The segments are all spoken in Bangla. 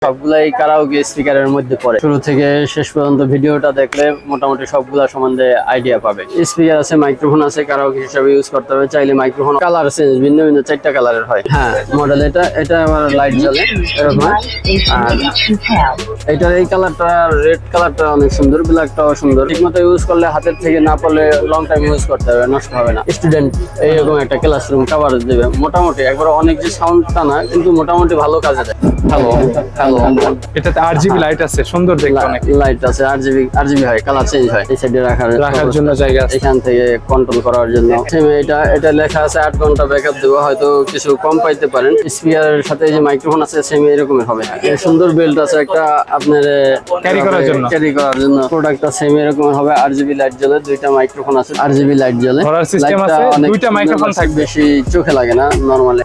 সবগুলাই কারাওকে স্পিকারের মধ্যে পড়ে। শুরু থেকে শেষ পর্যন্ত ভিডিওটা দেখলে মোটামুটি সবগুলা সম্বন্ধে আইডিয়া পাবে। স্পিকার আছে, মাইক্রোফোন আছে, কারাওকে হিসাবে ইউজ করতে হবে। চাইলে মাইক্রোফোন কালার চেঞ্জ ভিন্ন ভিন্ন 4টা কালারের হয়। হ্যাঁ, মডেল এটা আবার লাইট জ্বলে এরকম। আর এটার এই কালারটা, রেড কালারটা অনেক সুন্দর, ব্ল্যাকটাও সুন্দর। ঠিকমতো ইউজ করলে, হাতের থেকে না পড়লে লং টাইম ইউজ করতে হবে, নষ্ট হবে না। স্টুডেন্ট এইরকম একটা ক্লাসরুম কভারেজ দেবে মোটামুটি। একবার অনেক যে সাউন্ডটা না, কিন্তু মোটামুটি ভালো কাজে দেয়। হ্যালো হ্যালো, এটাতে আরজিবি লাইট আছে, সুন্দর দেখতে। অনেক লাইট আছে, আরজিবি হয়, কালার চেঞ্জ হয়। এই সাইডে রাখার জন্য জায়গা আছে, এখান থেকে কন্ট্রোল করার জন্য। এটা লেখা আছে 8 ঘন্টা ব্যাকআপ দেবো, হয়তো কিছু কম পাইতে পারেন। স্পিকারের সাথে যে মাইক্রোফোন আছে সেম এরকমের হবে। সুন্দর বেল্ট আছে একটা আপনার ক্যারি করার জন্য। প্রোডাক্টটা সেম এরকমের হবে। আরজিবি লাইট জ্বলে, 2টা মাইক্রোফোন আছে, আরজিবি লাইট জ্বলে। ধরার সিস্টেম আছে, 2টা মাইক্রোফোন থাকবে, বেশি চোখে লাগে না নরমালি।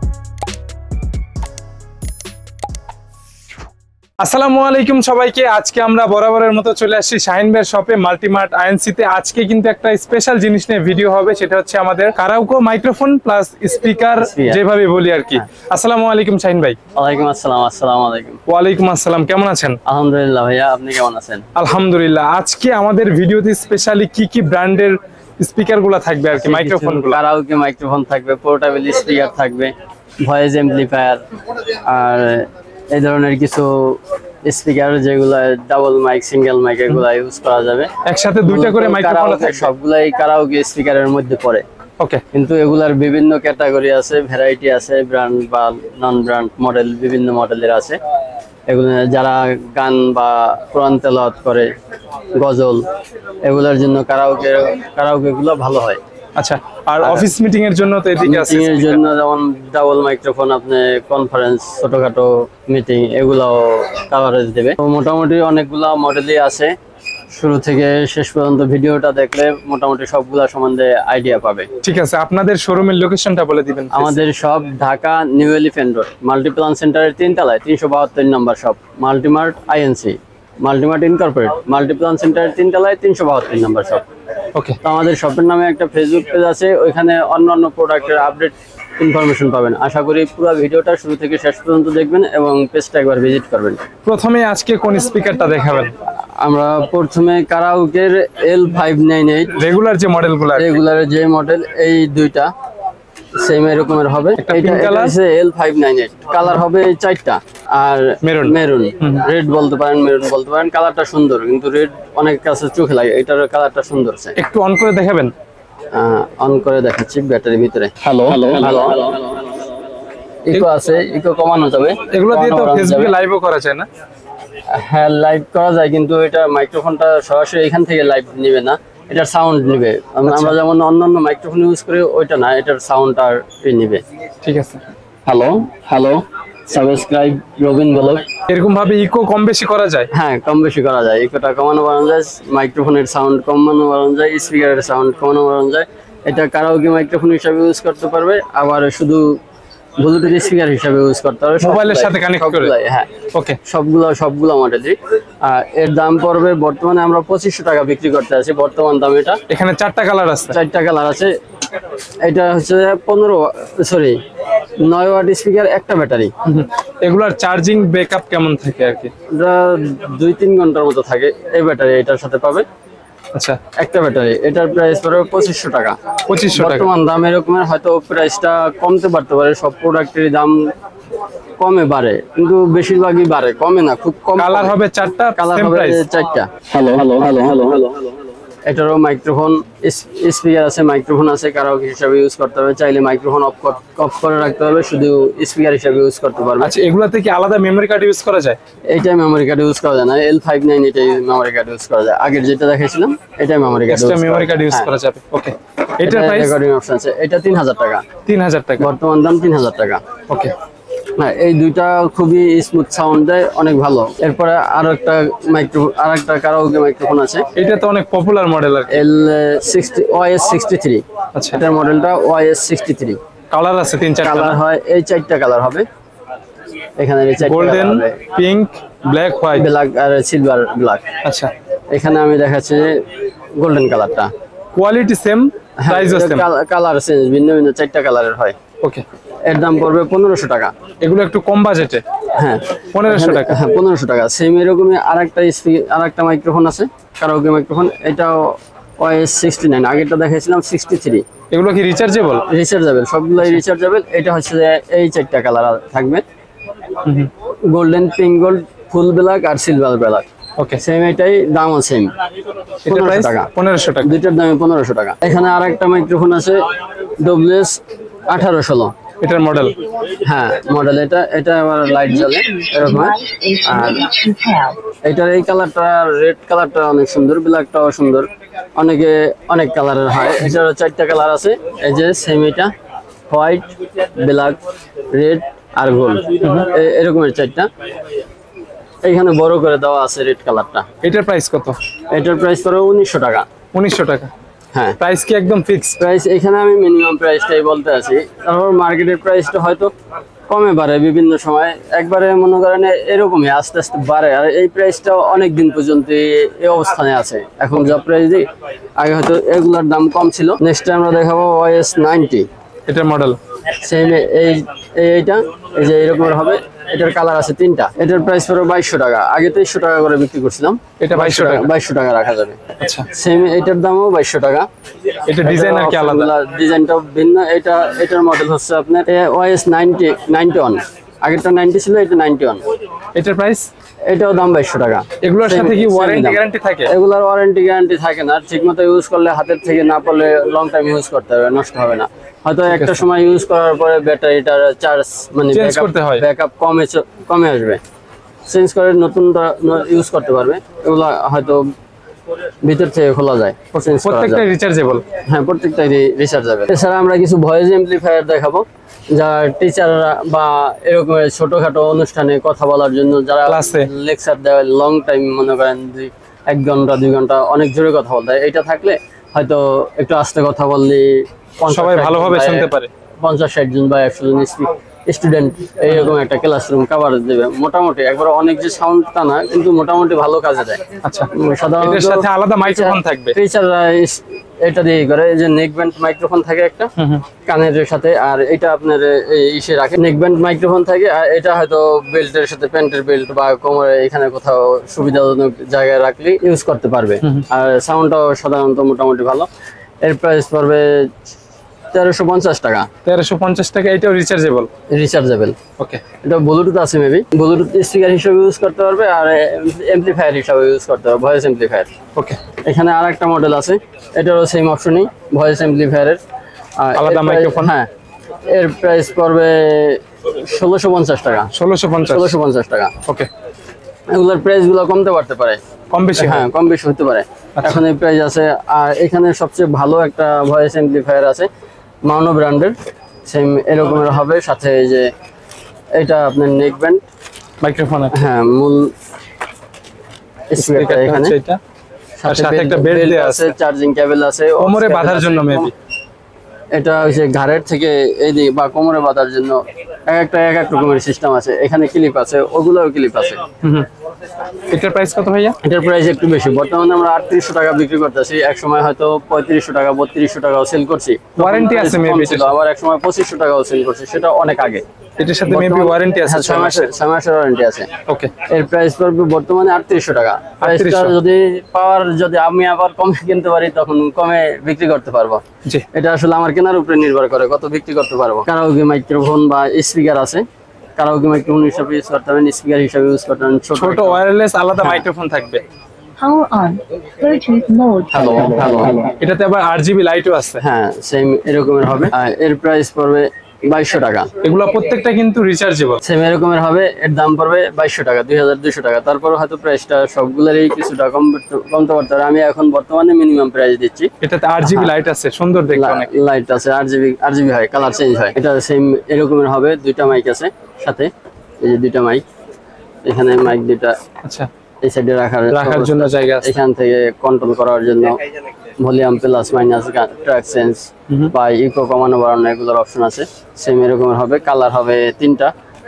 আসসালামু আলাইকুম সবাইকে। আজকে আমরা বরাবরের মতো চলে আসছি শাহিন ভাইয়ের শপে, মাল্টিমার্ট আইএনসি তে। আজকে কিন্তু একটা স্পেশাল জিনিস নিয়ে ভিডিও হবে, সেটা হচ্ছে আমাদের কারাওকে মাইক্রোফোন প্লাস স্পিকার, যেভাবে বলি আর কি। আসসালামু আলাইকুম শাহিন ভাই। ওয়ালাইকুম আসসালাম। আসসালামু আলাইকুম। ওয়ালাইকুম আসসালাম, কেমন আছেন? আলহামদুলিল্লাহ ভাইয়া, আপনি কেমন আছেন? আলহামদুলিল্লাহ। আজকে আমাদের ভিডিওতে স্পেশালি কি ব্র্যান্ডের স্পিকার গুলা থাকবে আর কি, মাইক্রোফোন গুলো? কারাওকে মাইক্রোফোন থাকবে, পোর্টেবল স্পিকার থাকবে, ভয়েস এমপ্লিফায়ার, আর এই ধরনের কিছু স্পিকার যেগুলো ডাবল মাইক, সিঙ্গেল মাইক, এগুলো ইউজ করা যাবে। একসাথে 2টা করে মাইক্রোফোন থাকবে, সবগুলাই কারাওকে স্পিকারের মধ্যে পড়ে। ওকে। কিন্তু এগুলার বিভিন্ন ক্যাটাগরি আছে, ভ্যারাইটি আছে, ব্র্যান্ড বা নন ব্র্যান্ড মডেল, বিভিন্ন মডেলের আছে। এগুলো যারা গান বা কোরআন তেলাওয়াত করে, গজল, এগুলোর জন্য কারাওকে গুলো ভালো হয়। আচ্ছা, আর অফিস মিটিং এর জন্য তো এদিকে আছে। মিটিং এর জন্য যেমন ডাবল মাইক্রোফোন, আপনি কনফারেন্স, ছোটখাটো মিটিং, এগুলাও কভারেজ দেবে। তো মোটামুটি অনেকগুলা মডেলই আছে। শুরু থেকে শেষ পর্যন্ত ভিডিওটা দেখলে মোটামুটি সবগুলা সম্বন্ধে আইডিয়া পাবে। ঠিক আছে, আপনাদের শোরুমের লোকেশনটা বলে দিবেন। আমাদের shop Dhaka New Elephant Road, Multiplan সেন্টারের 3 তলায়, 372 নম্বর shop, Multimart INC, Multimart incorporate, Multiplan সেন্টারের 3 তলায়, 372 নম্বর শপ। ওকে। তো আমাদের শপের নামে একটা ফেসবুক পেজ আছে, ওইখানে অন্যান্য প্রোডাক্টের আপডেট ইনফরমেশন পাবেন। আশা করি পুরো ভিডিওটা শুরু থেকে শেষ পর্যন্ত দেখবেন এবং পেজটা একবার ভিজিট করবেন। প্রথমে আজকে কোন স্পিকারটা দেখাবেন? আমরা প্রথমে কারাওকের L598 রেগুলার যে মডেলগুলো, রেগুলারের যে মডেল, এই 2টা সেম এরকমের হবে। এটা হচ্ছে L598, কালার হবে 4টা, আর মেরুন, রেড বলতে পারেন, মেরুন বলতে পারেন। কালারটা সুন্দর, কিন্তু রেড অনেক কাছে চোখে লাগে, এটার কালারটা সুন্দর। একটু অন করে দেখাবেন? অন করে দেখাচ্ছি ব্যাটারির ভিতরে। হ্যালো হ্যালো, ইকো আছে, ইকো কমানো যাবে। এগুলো দিয়ে তো ফেসবুকে লাইভও করা যায় না? হ্যাঁ, লাইভ করা যায়, কিন্তু এটা মাইক্রোফোনটা সরাসরি এখান থেকে লাইভ নেবে না, এটার সাউন্ড নেবে। আমরা যেমন অন্যান্য মাইক্রোফোন ইউজ করি ওইটা না, এটার সাউন্ড আর নেবে। ঠিক আছে। Hello hello, subscribe Robin blog. এরকম ভাবে ইকো কম বেশি করা যায়? হ্যাঁ, কম বেশি করা যায়। ইকোটা কমানো বাড়ানো যায়, মাইক্রোফোনের সাউন্ড কমানো বাড়ানো যায়, স্পিকারের সাউন্ড কমানো বাড়ানো যায়। এটা কারাওকে মাইক্রোফোন হিসাবে ইউজ করতে পারবে, আবার শুধু ব্লুটুথ স্পিকার হিসাবে ইউজ করতে পারবে, মোবাইলের সাথে কানেক্ট করে। হ্যাঁ, ওকে। সবগুলো মডেলই। এর দাম পড়বে, বর্তমানে আমরা 2500 টাকা বিক্রি করতে আছি বর্তমান দাম। এটা এখানে 4টা কালার আছে। 4টা কালার আছে। এটা হচ্ছে 9 ওয়াট স্পিকার, একটা ব্যাটারি। এগুলার চার্জিং ব্যাকআপ কেমন থাকে আর কি? এটা 2-3 ঘন্টার মতো থাকে এই ব্যাটারি, এটার সাথে পাবে। আচ্ছা, একটা ব্যাটারি, এটার প্রাইস পড়বে 2500 টাকা। 2500 টাকা বর্তমান দাম এরকমের, হয়তো প্রাইসটা কমতে পারতে পারে, সব প্রোডাক্টের দাম কমে বাড়ে, কিন্তু বেশিরভাগই বাড়ে, কমে না, খুব কম। কালার হবে 4টা, কালার হবে 4টা। Hello hello hello hello hello, এটারও মাইক্রোফোন, স্পিকার আছে, মাইক্রোফোন আছে, কারাওকে হিসাবে ইউজ করতে হবে। চাইলে মাইক্রোফোন অফ করে রাখতে হবে, শুধু স্পিকার হিসাবে ইউজ করতে পারবে। আচ্ছা, এগুলাতে কি আলাদা মেমরি কার্ড ইউজ করা যায়? এইটাই মেমরি কার্ড ইউজ করা যায় না, L59 এটাই মেমরি কার্ড ইউজ করা যায়। আগের যেটা দেখাইছিলাম এটাই মেমরি কার্ড ইউজ করা যাবে। ওকে। এটার প্রাইস? রেকর্ডিং অপশন আছে, এটা 3000 টাকা। 3000 টাকা বর্তমান দাম 3000 টাকা। ওকে। হ্যাঁ, এই 2টা খুবই স্মুথ সাউন্ড দেয়, অনেক ভালো। এরপরে আরেকটা কারাওকে মাইক্রোফোন আছে, এটা তো অনেক পপুলার মডেল আর কি, OS63। আচ্ছা, এটার মডেলটা OS63। কালার আছে 3-4টা কালার হয়, এই 4টা কালার হবে এখানে। Golden, pink, black, white, black আর সিলভার ব্ল্যাক। আচ্ছা, এখানে আমি দেখাচ্ছি গোল্ডেন কালারটা। কোয়ালিটি সেম, প্রাইসও সেম? কালার চেঞ্জ ভিন্ন ভিন্ন, 4টা কালারের হয়। ওকে। এর দাম পড়বে 1500 টাকা। এগুলো একটু কম বাজেটে। হ্যাঁ 1500 টাকা। হ্যাঁ 1500 টাকা। সেম এরকমই আরেকটা মাইক্রোফোন আছে, কারাওকে মাইক্রোফোন। এটাও OS 69, আগেরটা দেখাইছিলাম 63। এগুলো কি রিচার্জেবল? রিচার্জেবল, সবগুলাই রিচার্জেবল। এটা হচ্ছে যে এই 4টা কালার থাকবে, golden, pink gold, full black আর সিলভার ব্ল্যাক। ওকে, সেম এটাই, দামও সেম, 1500 টাকা। 1500 টাকা। দুইটার দামে 1500 টাকা। এখানে আরেকটা মাইক্রোফোন আছে WS 1816। এটার মডেল? হ্যাঁ মডেল এটা আবার লাইট জ্বলে এরকম। আর এটার এই কালারটা, রেড কালারটা অনেক সুন্দর, ব্ল্যাকটাও সুন্দর, অনেক কালারের হয়। এটার 4টা কালার আছে, এই যে সেম, এটা হোয়াইট, ব্ল্যাক, রেড আর গোল্ড, এরকমের 4টা। এইখানে বড় করে দেওয়া আছে রেড কালারটা। এটার প্রাইস কত? এটার প্রাইস পড়বে 1900 টাকা। 1900 টাকা। হ্যাঁ, প্রাইস কি একদম ফিক্সড? প্রাইস এখানে আমি মিনিমাম প্রাইসটাই বলতে আছি, তারপর মার্কেটের প্রাইসটা হয়তো কমে বাড়ে বিভিন্ন সময়, একবারে মনে করেন এরকমই আস্তে আস্তে বাড়ে। আর এই প্রাইসটা অনেক দিন পর্যন্ত এই অবস্থানে আছে। এখন যা প্রাইস দিই, আগে হয়তো এগুলার দাম কম ছিল। নেক্সট আমরা দেখাবো OS 90। এটার মডেল? সেম এইটা, এই যে এরকম হবে। এটার কালার আছে 3টা। এটার প্রাইস পড়বে 2200 টাকা। আগে 2300 টাকা করে বিক্রি করছিলাম, এটা 2200 টাকা। 2200 টাকা রাখা যাবে। আচ্ছা, সেম এটার দামও 2200 টাকা। এটা ডিজাইন আর কি আলাদা? ডিজাইনটা ভিন্ন। এটার মডেল হচ্ছে আপনার OS 91। আগেরটা 90 ছিল, এটা 91। এটার প্রাইস? এটাও দাম 2200 টাকা। এগুলোর সাথে কি ওয়ারেন্টি গ্যারান্টি থাকে? এগুলোর ওয়ারেন্টি গ্যারান্টি থাকে না, ঠিকমতো ইউজ করলে, হাতের থেকে না পড়লে লং টাইম ইউজ করতে হবে, নষ্ট হবে না। হয়তো একটা সময় ইউজ করার পরে ব্যাটারিটার চার্জ মানে ব্যাকআপ কমে আসবে, চেঞ্জ করে নতুনটা ইউজ করতে পারবে। এগুলো হয়তো ভিতর থেকে খোলা যায়, প্রত্যেকটা রিচার্জেবল? হ্যাঁ প্রত্যেকটাই রিচার্জেবল। এছাড়া আমরা কিছু ভয়েস এমপ্লিফায়ার দেখাবো, যারা টিচাররা বা এরকম ছোটখাটো অনুষ্ঠানে কথা বলার জন্য, যারা লেকচার দেয় লং টাইম, মনে করেন 1 ঘন্টা 2 ঘন্টা অনেক জোরে কথা বলতে হয়, এটা থাকলে হয়তো একটু আস্তে কথা বললে সবাই ভালোভাবে শুনতে পারে। 50-60 জন বা 100 জন স্টুডেন্ট এইরকম একটা ক্লাসরুম কভার দেবে মোটামুটি। একবার অনেক যে সাউন্ডটা না, কিন্তু মোটামুটি ভালো কাজে দেয়। আচ্ছা, সাধারণত এর সাথে আলাদা মাইক্রোফোন থাকবে? টিচাররা এটা দিয়ে করে, যে নেক ব্যান্ড মাইক্রোফোন থাকে একটা কানের সাথে, আর এটা আপনার ইসে রাখে, নেক ব্যান্ড মাইক্রোফোন থাকে। আর এটা হয়তো বেল্টের সাথে, প্যান্টের বেল্ট বা কোমরে এখানে কোথাও সুবিধাজনক জায়গায় রাখলে ইউজ করতে পারবে। আর সাউন্ডটাও সাধারণত মোটামুটি ভালো। এর প্রাইস পড়বে 1350 টাকা। 1350 টাকা। এটাও রিচার্জেবল? রিচার্জেবল। ওকে, এটা ব্লুটুথ আছে, মেবি ব্লুটুথ স্পিকার হিসেবে ইউজ করতে পারবে, আর এমপ্লিফায়ার হিসেবে ইউজ করতে পারবে, ভয়েস এমপ্লিফায়ার। ওকে, এখানে আরেকটা মডেল আছে, এটারও সেম অপশনই, ভয়েস এমপ্লিফায়ারের আলাদা মাইক্রোফোন। হ্যাঁ, এর প্রাইস পড়বে 1650 টাকা। 1650 টাকা। ওকে, এগুলোর প্রাইস গুলো কমতে পারতে পারে, কম বেশি? হ্যাঁ কম বেশি হতে পারে। এখন এই প্রাইস আছে। আর এখানে সবচেয়ে ভালো একটা ভয়েস এমপ্লিফায়ার আছে, মাউনো ব্র্যান্ডের, সেম এরকমের হবে। সাথে এই যে এটা আপনার নেক ব্যান্ড মাইক্রোফোন, হ্যাঁ মূল স্পিকারটা এখানে, সাথে একটা বেল্ট দেয়া আছে, চার্জিং কেবল আছে, কোমরে বাঁধার জন্য মেবি। এটা হচ্ছে ঘাড়ের থেকে এই দিকে বা কোমরে বাঁধার জন্য এক এক রকমের সিস্টেম আছে। এখানে ক্লিপ আছে, ওগুলোও ক্লিপ আছে। এটার প্রাইস কত ভাইয়া? এটার প্রাইস একটু বেশি, বর্তমানে আমরা 3800 টাকা বিক্রি করতেছি। এক সময় হয়তো 3500 টাকা 3200 টাকাও সেল করছি। ওয়ারেন্টি আছে মেবি? আবার এক সময় 2500 টাকাও সেল করছি, সেটা অনেক আগে। এটার সাথে মেবি ওয়ারেন্টি আছে? 6 মাসের ওয়ারেন্টি আছে। ওকে, এর প্রাইস পড়বে বর্তমানে 3800 টাকা। প্রাইসটা যদি আমি আবার কমে কিনতে পারি, তখন কমে বিক্রি করতে পারবো। জি, এটা আসলে আমার কেনার উপরে নির্ভর করে কত বিক্রি করতে পারবো। কারাওকে মাইক্রোফোন বা স্পিকার আছে, কারাওকে মাইক্রোফোন হিসেবে ইউজ করতে পারেন, স্পিকার হিসেবে ইউজ করতে পারেন। ছোট ওয়্যারলেস আলাদা মাইক্রোফোন থাকবে। Power on, Bluetooth mode. Hello. এটাতে আবার RGB লাইটও আছে? হ্যাঁ সেম এরকমের হবে। আর এর প্রাইস পড়বে 2200 টাকা। এগুলো প্রত্যেকটা কিন্তু রিচার্জেবল? সেম এরকমের হবে। এর দাম পড়বে 2200 টাকা, 2200 টাকা। তারপর হয়তো প্রাইসটা সবগুলোরই কিছুটা কমতে পারতে পারে। আমি এখন বর্তমানে মিনিমাম প্রাইস দিচ্ছি। এটাতে RGB লাইট আছে, সুন্দর দেখতে অনেক। লাইট আছে, RGB হয়, কালার চেঞ্জ হয়। এটা সেম এরকমের হবে। 2টা মাইক আছে সাথে, এই যে 2টা মাইক, এখানে মাইক 2টা। আচ্ছা, এই সাইডে রাখার জন্য জায়গা আছে, এখান থেকে কন্ট্রোল করার জন্য volume plus minus, track change বা ইকো কমানো বাড়ানো, এগুলোর অপশন আছে। সেম এরকমের হবে। কালার হবে 3টা,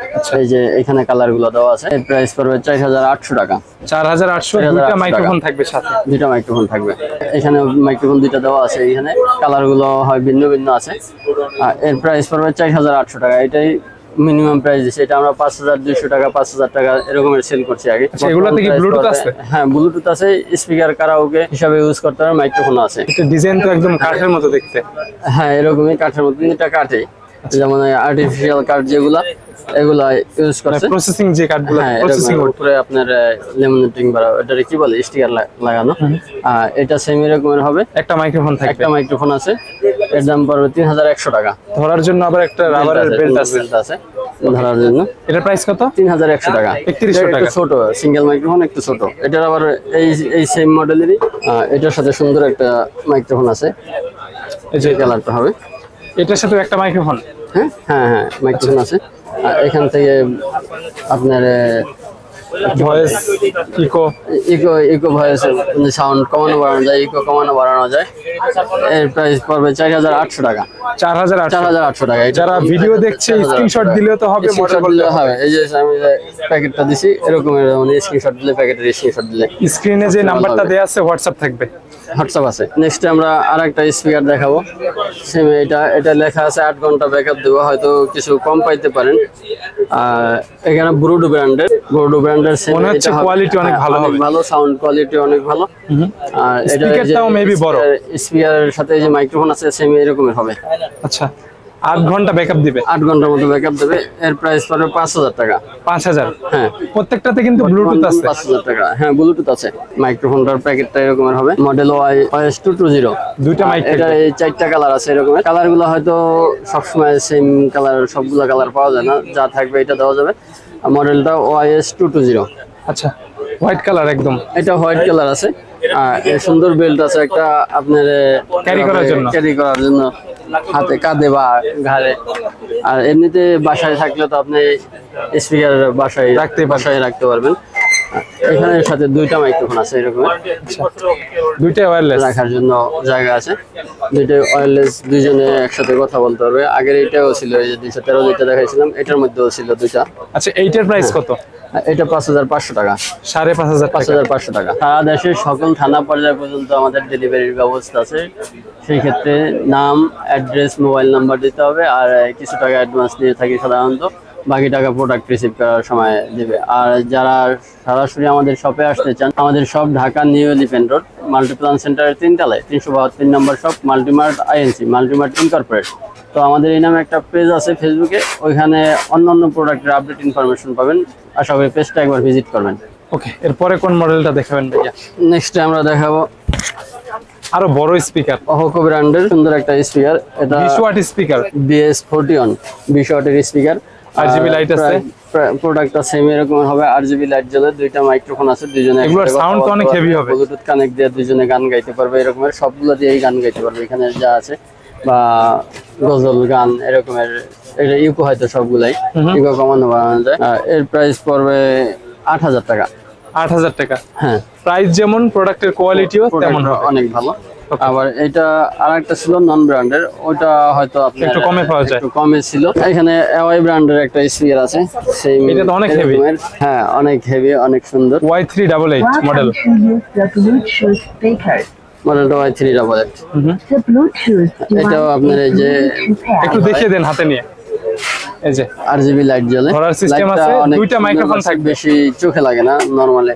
এই যে এখানে কালার গুলো দেওয়া আছে, এর প্রাইস পড়বে 4800 টাকা। 4800, দুইটা মাইক্রোফোন থাকবে সাথে। দুইটা মাইক্রোফোন থাকবে, এখানে মাইক্রোফোন দুইটা দেওয়া আছে, এখানে কালার গুলো হয় ভিন্ন ভিন্ন আছে। আর এর প্রাইস পড়বে 4800 টাকা। এটাই মিনিমাম প্রাইস দিচ্ছে, এটা আমরা 5200 টাকা 5000 টাকা এরকমের সেল করছি আগে। এগুলোতে কি ব্লুটুথ আছে? হ্যাঁ ব্লুটুথ আছে, স্পিকার কারাওকে হিসাবে ইউজ করতে হবে, মাইক্রোফোন আছে। এটা ডিজাইন তো একদম কাঠের মতো দেখতে। হ্যাঁ এরকমই কাঠের মতো, এটা কাঠে, যেমন আর্টিফিশিয়াল কাঠ যেগুলা এগুলা ইউজ করছে, প্রসেসিং যে কাঠগুলো হ্যাঁ প্রসেসিং উপরে আপনার লেমিনেটিং বা এটারে কি বলে স্টিকার লাগানো। এটা সেম এরকমের হবে, একটা মাইক্রোফোন থাকবে, একটা মাইক্রোফোন আছে, এর দাম পড়বে 3100 টাকা। ধরার জন্য আবার একটা রাবারের বেল্ট আছে ধরার জন্য। এটার প্রাইস কত? 3100 টাকা। 3100 টাকা। ছোট সিঙ্গেল মাইক্রোফোন, একটু ছোট। এটার আবার এই সেম মডেলেরই এটার সাথে সুন্দর একটা মাইক্রোফোন আছে, এই যে কালারটা হবে। এটার সাথে একটা মাইক্রোফোন, হ্যাঁ হ্যাঁ হ্যাঁ মাইক্রোফোন আছে। আর এখান থেকে আপনার voice echo echo voice sound কমানো বাড়ানো যায়, ইকো কমানো বাড়ানো যায়। এর প্রাইস পড়বে 4800 টাকা। 4800 টাকা। যারা ভিডিও দেখছে স্ক্রিনশট দিলেও তো হবে, মডেল বললে হবে। এই যে আমি প্যাকেটটা দিছি এরকমের, মানে স্ক্রিনশট দিলে, প্যাকেটের স্ক্রিনশট দিলে স্ক্রিনে যে নাম্বারটা দেয়া আছে হোয়াটসঅ্যাপ থাকবে, হোয়াটসঅ্যাপ আছে। নেক্সট আমরা আরেকটা স্পিকার দেখাবো, সেম এটা লেখা আছে 8 ঘন্টা ব্যাকআপ দেবো, হয়তো কিছু কম পাইতে পারেন। এখানে ব্রুডো ব্র্যান্ডের মনে হচ্ছে কোয়ালিটি অনেক ভালো হবে, ভালো সাউন্ড কোয়ালিটি অনেক ভালো। আর এটা স্পিকারটাও মেবি বড়, স্পিকারের সাথে যে মাইক্রোফোন আছে সেম এরকমের হবে। আচ্ছা 8 ঘন্টা ব্যাকআপ দিবে, 8 ঘন্টার মতো ব্যাকআপ দেবে। এর প্রাইস পড়বে 5000 টাকা। 5000? হ্যাঁ প্রত্যেকটাতে কিন্তু ব্লুটুথ আছে। 5000 টাকা, হ্যাঁ ব্লুটুথ আছে। মাইক্রোফোনটার প্যাকেটটা এরকমের হবে, মডেল OS220। দুইটা মাইক, এটা এই 4টা কালার আছে এরকমের। কালারগুলো হয়তো সবসময় সেম কালার, সবগুলো কালার পাওয়া যায় না, যা থাকবে এটা দেওয়া যাবে। মডেলটা OS220। আচ্ছা হোয়াইট কালার একদম, এটা হোয়াইট কালার আছে। এর সুন্দর বেল্ট আছে একটা আপনার ক্যারি করার জন্য, হাতে, কাঁধে বা ঘাড়ে। আর এমনিতে বাসায় থাকলে তো আপনি স্পিকার বাসায় রাখতে পারবেন। এখানের সাথে দুইটা মাইক্রোফোন আছে এরকম, দুইটা ওয়্যারলেস রাখার জন্য জায়গা আছে। দুইটা ওয়্যারলেস, দুইজনে একসাথে কথা বলতে পারবে। আগের এটাও ছিল, এই যে 213 যেটা দেখাইছিলাম, এটার মধ্যেও ছিল দুইটা। আচ্ছা এইটার প্রাইস কত? এটা 5500 টাকা। 5500 টাকা। সারা দেশের সকল থানা পর্যায় পর্যন্ত আমাদের ডেলিভারির ব্যবস্থা আছে। সেই ক্ষেত্রে নাম, অ্যাড্রেস, মোবাইল নাম্বার দিতে হবে, আর কিছু টাকা অ্যাডভান্স নিয়ে থাকি সাধারণত, বাকি টাকা প্রোডাক্ট রিসিভ করার সময় দিবে। আর যারা সরাসরি আমাদের শপে আসতে চান, আমাদের shop Dhaka New Elephant Road, Multiplan সেন্টারের 3 তলায়, 372 নম্বর shop, Multimart INC, Multimart incorporate. তো আমাদের এই নামে একটা পেজ আছে ফেসবুকে, ওইখানে অন্যান্য প্রোডাক্টের আপডেট ইনফরমেশন পাবেন। আশা করি পেজটা একবার ভিজিট করবেন। ওকে, এরপরে কোন মডেলটা দেখাবেন ভাইয়া? নেক্সট আমরা দেখাবো আরো বড় স্পিকার, ওহোকো ব্র্যান্ডের সুন্দর একটা স্পিকার। এটা 20 ওয়াট স্পিকার, BS41 20 ওয়াটের স্পিকার। RGB লাইট আছে, প্রোডাক্টটা সেম এরকম হবে, RGB লাইট জ্বলে, দুইটা মাইক্রোফোন আছে, দুইজনে এগুলোর সাউন্ড তো অনেক হেভি হবে, ব্লুটুথ কানেক্ট দিয়ে দুইজনে গান গাইতে পারবে। এরকমের সবগুলো দিয়েই গান গাইতে পারবে। এখানে যা আছে বা গজল গান এরকমের, এটা ইউকো হয়তো সবগুলাই, ইউকো কমানো বাড়ানো যায়। এর প্রাইস পড়বে 8000 টাকা। 8000 টাকা? হ্যাঁ, প্রাইস যেমন, প্রোডাক্টের কোয়ালিটিও তেমন হবে, অনেক ভালো। আবার এটা আরেকটা ছিল নন ব্র্যান্ডের, ওটা হয়তো আপনার একটু কমে পাওয়া যায়, একটু কমে ছিল। এখানে অ্যাওয়াই ব্র্যান্ডের একটা স্পিকার আছে, সেই এটা তো অনেক হেভি। হ্যাঁ অনেক হেভি, অনেক সুন্দর। Y388 model, Welcome to use the Bluetooth speaker. মডেলটা Y388। The Bluetooth এটাও device আপনার এই is যে Bluetooth paired. একটু দেখিয়ে দেন হাতে নিয়ে। এই যে RGB লাইট জ্বলে, ধরার সিস্টেম আছে, দুইটা মাইক্রোফোন থাকবে, বেশি চোখে লাগে না, নরমালি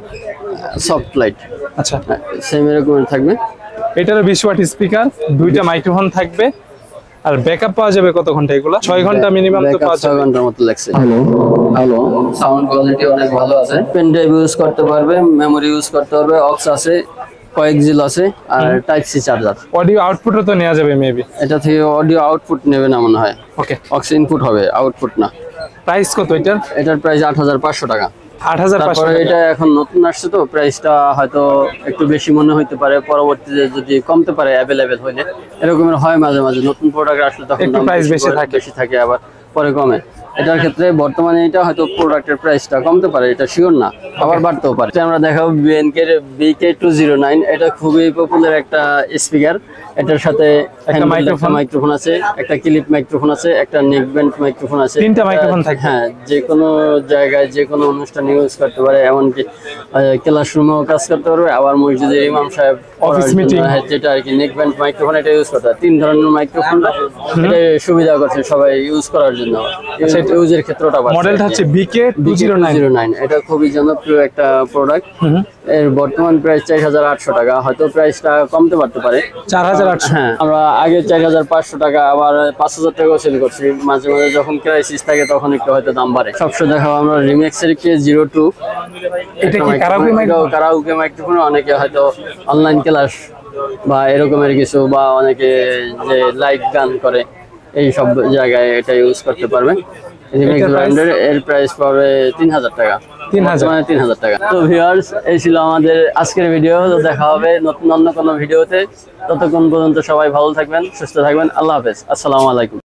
সফট লাইট। আচ্ছা সেম এরকম থাকবে। এটারও 20 ওয়াট স্পিকার, দুইটা মাইক্রোফোন থাকবে। আর ব্যাকআপ পাওয়া যাবে কত ঘন্টা? এগুলো 6 ঘন্টা মিনিমাম তো পাওয়া যাবে। 6 ঘন্টার মতো লাগছে। হ্যালো, সাউন্ড কোয়ালিটি অনেক ভালো আছে। পেন ড্রাইভ ইউজ করতে পারবে, মেমরি ইউজ করতে পারবে, অক্স আছে, কয়েকজিল আছে, আর টাইপ সি চার্জার। অডিও আউটপুটও তো নেওয়া যাবে মেবি। এটা থেকে অডিও আউটপুট নেবে না মনে হয়, ওকে, অক্স ইনপুট হবে, আউটপুট না। প্রাইস কত এটার? এটার প্রাইস 8500 টাকা। 8500 তারপরে এটা এখন নতুন আসছে তো প্রাইসটা হয়তো একটু বেশি মনে হইতে পারে, পরবর্তীতে যদি কমতে পারে অ্যাভেলেবেল হইলে। এরকমের হয় মাঝে মাঝে, নতুন প্রোডাক্ট আসলে তখন একটু দাম প্রাইস বেশি বেশি থাকে, আবার পরে কমে। এটার ক্ষেত্রে বর্তমানে এটা হয়তো প্রোডাক্টের প্রাইসটা কমতে পারে, এটা শিওর না, আবার বাড়তেও পারে। আমরা দেখাবো বিএনকে BK209, এটা খুবই পপুলার একটা স্পিকার। এটার সাথে একটা মাইক্রোফোন আছে, একটা ক্লিপ মাইক্রোফোন আছে, একটা নেক ব্যান্ড মাইক্রোফোন আছে, 3টা মাইক্রোফোন থাকে। হ্যাঁ, যে কোনো জায়গায় যে কোনো অনুষ্ঠানে ইউজ করতে পারে, এমনকি ক্লাসরুমেও কাজ করতে পারবে, আবার মসজিদের ইমাম সাহেব অফিস মিটিং, যেটা আর কি নেক ব্যান্ড মাইক্রোফোন, এটা ইউজ করতে হয়। 3 ধরনের মাইক্রোফোন এটা সুবিধা করছে সবাই ইউজ করার জন্য। ইউজের ক্ষেত্রটা মডেলটা হচ্ছে BK209। এটা খুবই জনপ্রিয় একটা প্রোডাক্ট। এর বর্তমান প্রাইস 4800 টাকা, হয়তো প্রাইসটা কমতে পারতে পারে 4800। হ্যাঁ, আমরা আগে 4500 টাকা, আবার 5000 টাকাও সেল করছি। মাঝে মাঝে যখন ক্রাইসিস থাকে তখন একটু হয়তো দাম বাড়ে। সবসময় দেখাবো আমরা রিমিক্সের K02। এটা কি কারাওকে মাইক্রোফোন, অনেকে হয়তো অনলাইন ক্লাস বা এরকমের কিছু, বা অনেকে যে লাইভ গান করে, এই সব জায়গায় এটা ইউজ করতে পারবে। রিমিক্স ব্র্যান্ডের এর প্রাইস পড়বে 3000 টাকা। 3000 টাকা। তো ভিউয়ার্স, এই ছিল আমাদের আজকের ভিডিও। তো দেখা হবে নতুন অন্য কোনো ভিডিওতে। ততক্ষণ পর্যন্ত সবাই ভালো থাকবেন, সুস্থ থাকবেন। আল্লাহ হাফেজ, আসসালামু আলাইকুম।